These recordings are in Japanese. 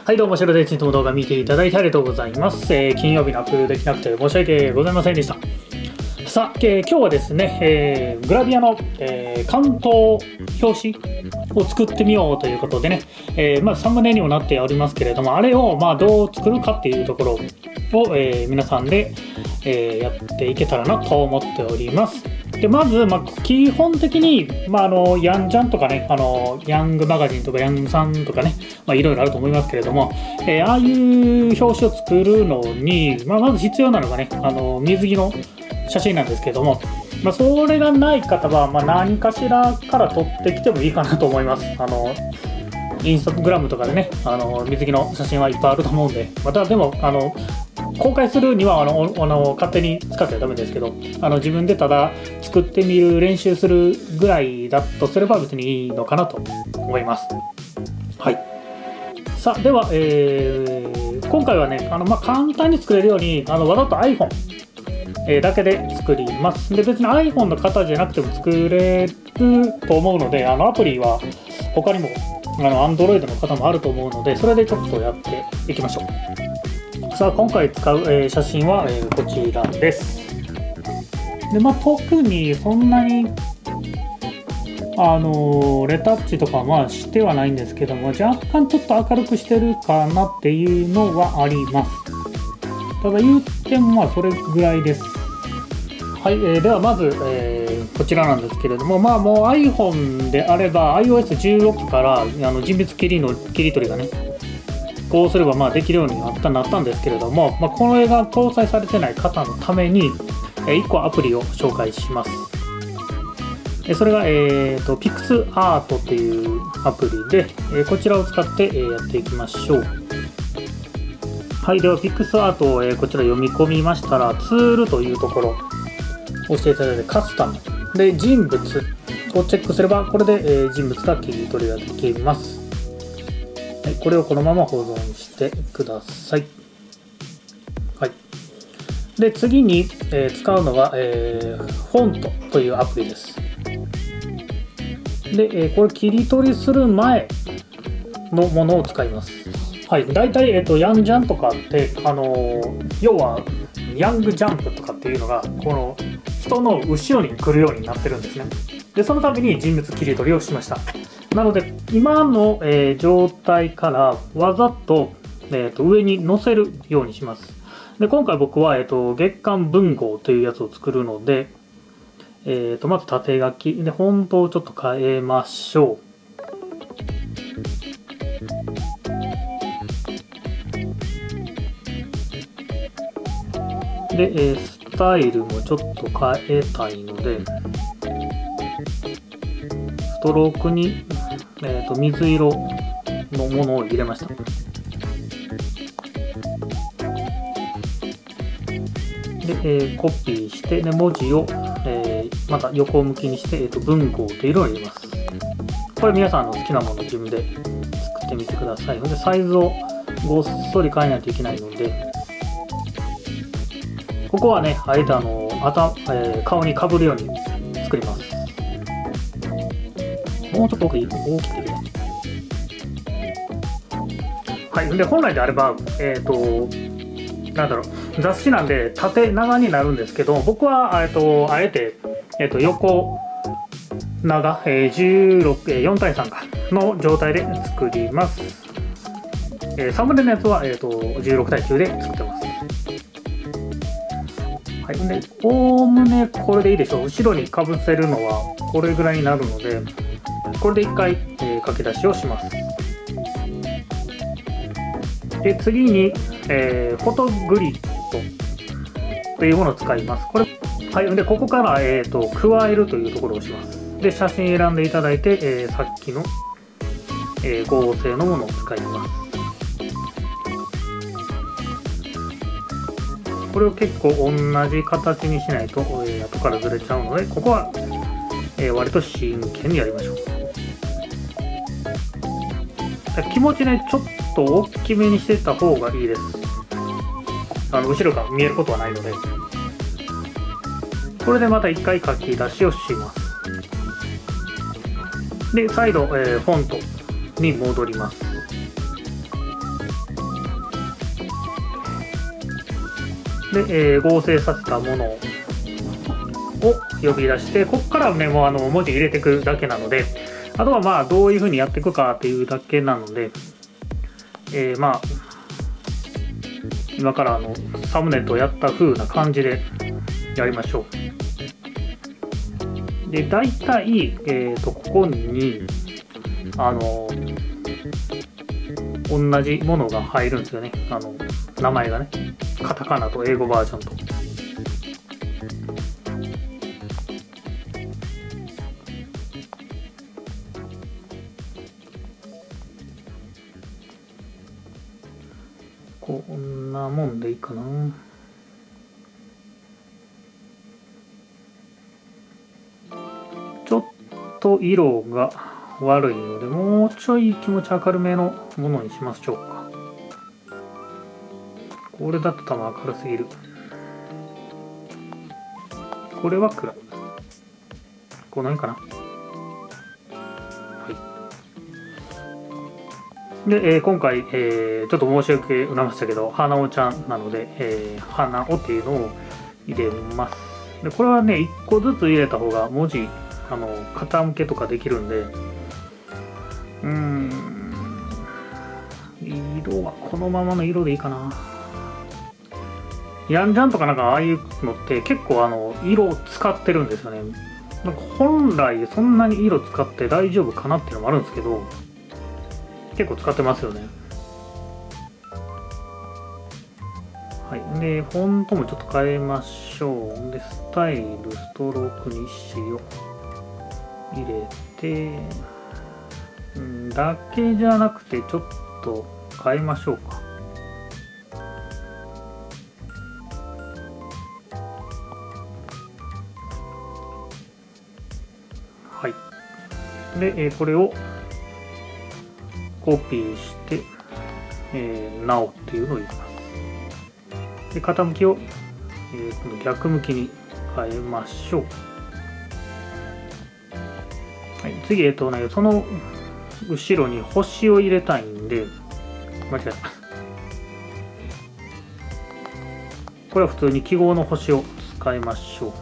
はいどうも、白でいつも動画見ていただいてありがとうございます。金曜日のアップできなくて申し訳ございませんでした。さあ、今日はですね、グラビアの、関東表紙を作ってみようということでね、サムネにもなっておりますけれども、あれをどう作るかっていうところを、皆さんで、やっていけたらなと思っております。でまず、基本的に、ヤンジャンとかね、ヤングマガジンとかヤングさんとかね、いろいろあると思いますけれども、ああいう表紙を作るのに、まず必要なのがね、水着の写真なんですけれども、それがない方は、何かしらから撮ってきてもいいかなと思います。インスタグラムとかでね、水着の写真はいっぱいあると思うんで、またでも公開するには勝手に使ってはダメですけど、自分でただ作ってみる練習するぐらいだとすれば別にいいのかなと思います。はい。さあでは、今回はね簡単に作れるようにわざと iPhoneだけで作ります。で別に iPhone の型じゃなくても作れると思うので、アプリは他にもAndroid の方もあると思うので、それでちょっとやっていきましょう。さあ今回使う、写真は、こちらです。で特にそんなにレタッチとかはしてはないんですけども、若干ちょっと明るくしてるかなっていうのはあります。ただ言ってもそれぐらいです。はい、ではまず、こちらなんですけれども、もう iPhone であれば iOS16 から人物切り取りがね、こうすればできるようになったんですけれども、これが搭載されてない方のために、1個アプリを紹介します。それが、PixArt というアプリで、こちらを使って、やっていきましょう。はい、では PixArt を、こちら読み込みましたら、ツールというところを押していただいて、カスタムで人物をチェックすれば、これで、人物が切り取りができます。はい、これをこのまま保存してください。はい、で次に、使うのが、フォントというアプリです。で、これ切り取りする前のものを使います。はい、大体、ヤンジャンとかって、要はヤングジャンプとかっていうのがこの人の後ろに来るようになってるんですね。でそのために人物切り取りをしました。なので今の、状態からわざと、上に乗せるようにします。で今回僕は、月刊文豪というやつを作るので、まず縦書きでフォントをちょっと変えましょう。で、スタイルもちょっと変えたいので、ストロークに、水色のものを入れました。で、コピーして、文字を、また横向きにして、文豪という色を入れます。これ皆さんの好きなものを自分で作ってみてください。でサイズをごっそり変えないといけないので、ここはね、あえて顔にかぶるように作ります。もうちょっと大きくいる。はい、で本来であれば、雑誌なんで縦長になるんですけど、僕はあえて、横長、4対3の状態で作ります。サムネのやつは、16対9で作ってます。はい、でおおむねこれでいいでしょう。後ろにかぶせるのはこれぐらいになるので、これで1回、書き出しをします。で次に、フォトグリッドというものを使います。これ、はい、でここから、加えるというところをします。で写真選んでいただいて、さっきの、合成のものを使います。これを結構同じ形にしないと、後からずれちゃうので、ここは、割と真剣にやりましょう。気持ちね、ちょっと大きめにしていった方がいいです。後ろから見えることはないので。これでまた1回書き出しをします。で再度、フォントに戻ります。 で、合成させたものを呼び出して、ここからねもう文字入れていくだけなので、あとはまあどういうふうにやっていくかっていうだけなので、まあ今からサムネとやった風な感じでやりましょう。で大体、ここに同じものが入るんですよね。名前がね、カタカナと英語バージョンと。こんなもんでいいかな。ちょっと色が悪いので、もうちょい気持ち明るめのものにしましょうか。これだと多分明るすぎる。これは暗い。この辺かな。はい。で、今回、ちょっと申し訳ございましたけど、花尾ちゃんなので、花尾っていうのを入れます。で、これはね、1個ずつ入れた方が文字、傾けとかできるんで、色はこのままの色でいいかな。ヤンジャンとかなんかああいうのって結構色を使ってるんですよね。なんか本来そんなに色使って大丈夫かなっていうのもあるんですけど、結構使ってますよね。はい。で、フォントもちょっと変えましょう。で、スタイル、ストローク、日誌を入れて、だけじゃなくてちょっと変えましょうか。はい。で、これをコピーして、なおっていうのを入れます。で、傾きを、逆向きに変えましょう。はい、次、その後ろに星を入れたいんで、間違えた。これは普通に記号の星を使いましょう。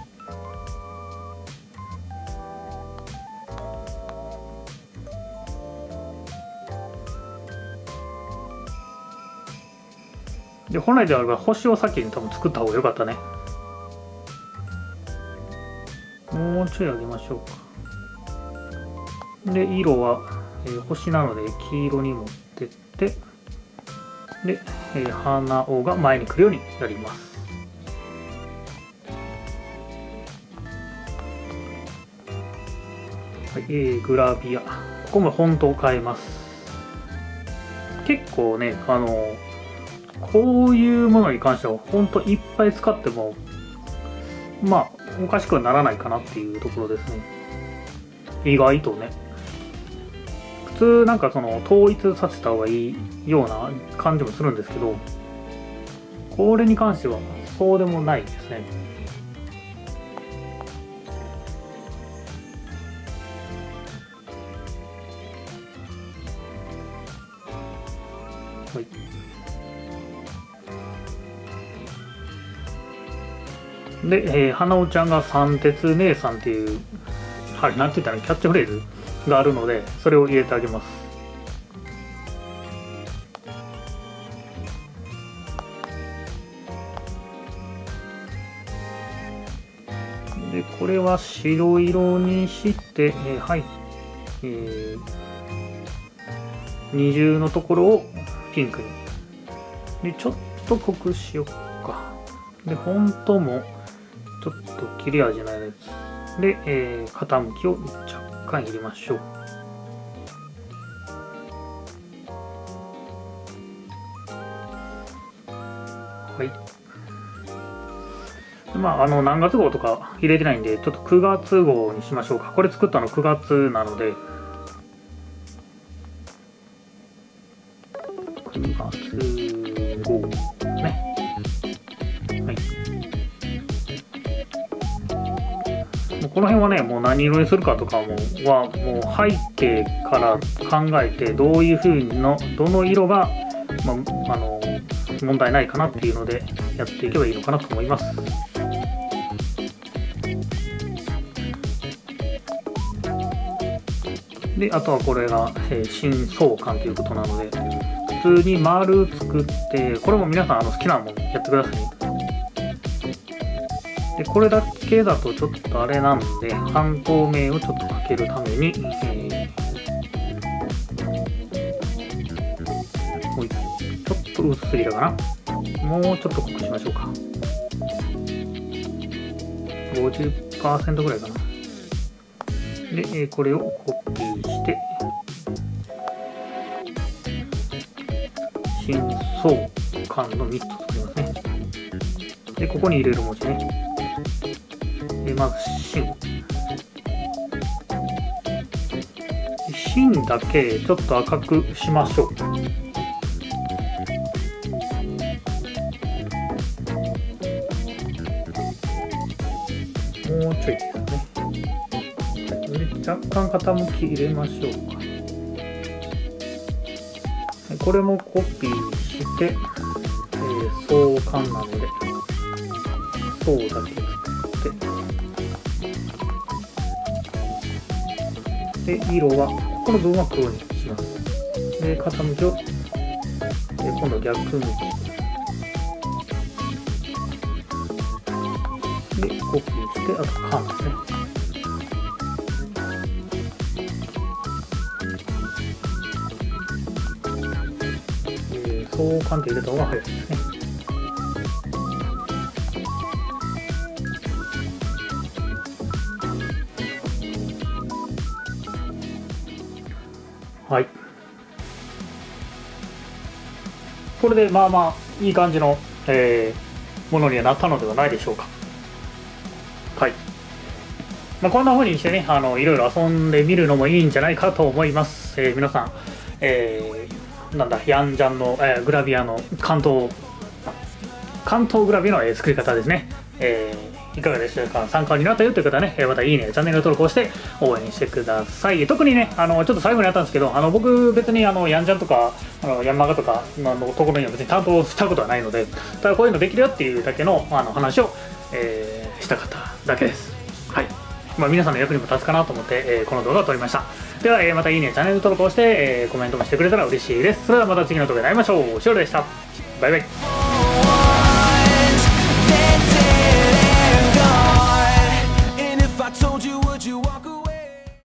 で、本来であれば星を先に多分作った方が良かったね。もうちょい上げましょうか。で、色は、星なので黄色に持ってって、で、花尾が前に来るようにやります。はい、グラビア。ここもフォントを変えます。結構ね、こういうものに関してはフォントいっぱい使っても、まあ、おかしくはならないかなっていうところですね。意外とね。普通なんか統一させた方がいいような感じもするんですけど、これに関してはそうでもないですね。はい。で、花尾ちゃんが三鉄姉さんっていう、はい、なんて言ったらキャッチフレーズがあるので、それを入れてあげます。で、これは白色にして、はい、二重のところをピンクに。で、ちょっと濃くしよっか。で、フォントもちょっと切れ味ないやつで、傾きを若干入れましょう。はい。まあ、何月号とか入れてないんで、ちょっと9月号にしましょうか。これ作ったの9月なので、9月号ね。はい。もうこの辺はね、もう何色にするかとかもう背景から考えて、どういう風のどの色が、問題ないかなっていうのでやっていけばいいのかなと思います。で、あとはこれが、新相関ということなので、普通に丸作って、これも皆さん好きなものやってくださいね。で、これだけだとちょっとあれなんで、半透明をちょっとかけるために、ちょっと薄すぎたかな。もうちょっと濃くしましょうか。50% ぐらいかな。で、これをコピーして、新相関の3つ作りますね。で、ここに入れる文字ね。で、まず新だけちょっと赤くしましょう。もうちょいですね。若干傾き入れましょうか。これもコピーして、相関なので、相だけ作って、で、色は、この部分は黒にします。で、傾きを、今度逆向き。で、コピーして、あと缶ですね。相関って入れた方が早いですね。はい。これでまあまあいい感じの、ものにはなったのではないでしょうか。はい。まあ、こんな風にしてね、いろいろ遊んでみるのもいいんじゃないかと思います。皆さん、なんだ、ヤンジャンの、グラビアの関東グラビアの、作り方ですね。いかがでしたか。参考になったよという方はね、またいいね、チャンネル登録をして応援してください。特にね、ちょっと最後にあったんですけど、僕別にヤンジャンとかヤンマガとかのところには別に担当したことはないので、ただこういうのできるよっていうだけの話を、したかっただけです。はい。まあ、皆さんの役にも立つかなと思って、この動画を撮りました。では、またいいね、チャンネル登録をして、コメントもしてくれたら嬉しいです。それではまた次の動画で会いましょう。しおるでした。バイバイ。